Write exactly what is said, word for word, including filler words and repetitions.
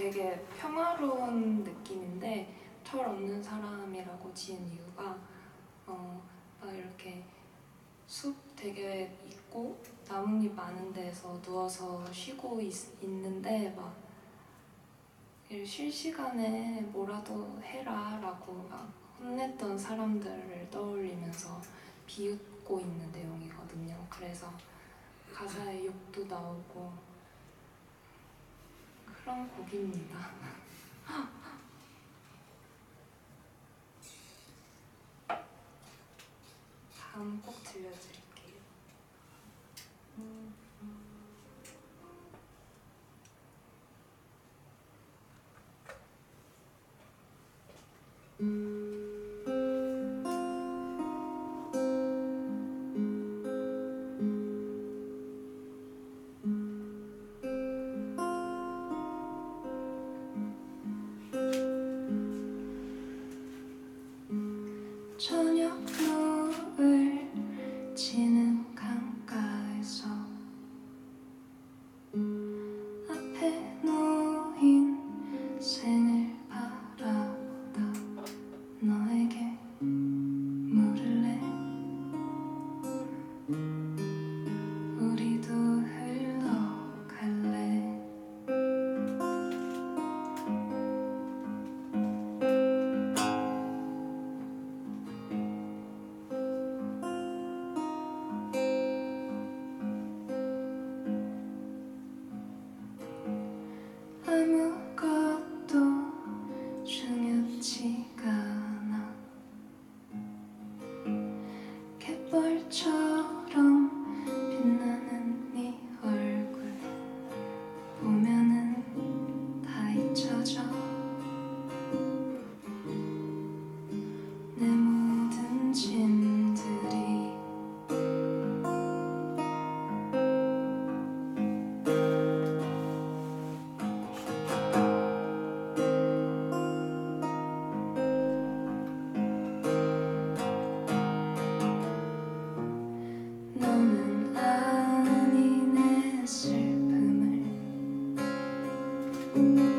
되게 평화로운 느낌인데 철 없는 사람이라고 지은 이유가 어, 막 이렇게 숲 되게 있고 나뭇잎 많은 데서 누워서 쉬고 있, 있는데 막 쉴 시간에 뭐라도 해라 라고 막 혼냈던 사람들을 떠올리면서 비웃고 있는 내용이거든요. 그래서 가사에 욕도 나오고 그런 곡입니다. 다음 꼭 들려드릴게요. 음, 음. 저녁 노을 지는 강가에서 앞에 놓인 생을 바라보다 너에게 물을래. 우리도 흘러갈래. 아무것도 중요치가 않아. 갯벌처럼 빛나는 네 얼굴 보면은 다 잊혀져. 내 모든 짐들이 너는 아니 내 슬픔을